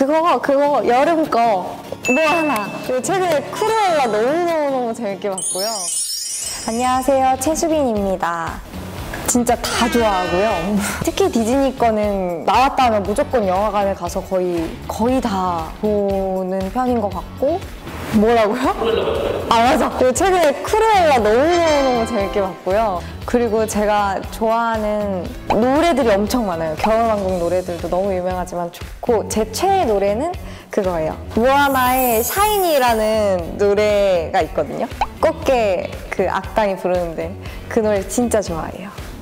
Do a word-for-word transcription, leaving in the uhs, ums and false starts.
그거 그거 여름 거 모아나. 그리고 최근에 크루엘라 너무너무너무 재밌게 봤고요. 안녕하세요, 최수빈입니다. 진짜 다 좋아하고요. 특히 디즈니 거는 나왔다 하면 무조건 영화관에 가서 거의 거의 다 보는 편인 것 같고. 뭐라고요? 아 맞아. 그리고 최근에 크루엘라 너무너무너무 재밌게 봤고요. 그리고 제가 좋아하는 노래들이 엄청 많아요. 겨울왕국 노래들도 너무 유명하지만 좋고, 제 최애 노래는 그거예요. 모아나의 샤이니라는 노래가 있거든요. 꽃게 그 악당이 부르는데 그 노래 진짜 좋아해요.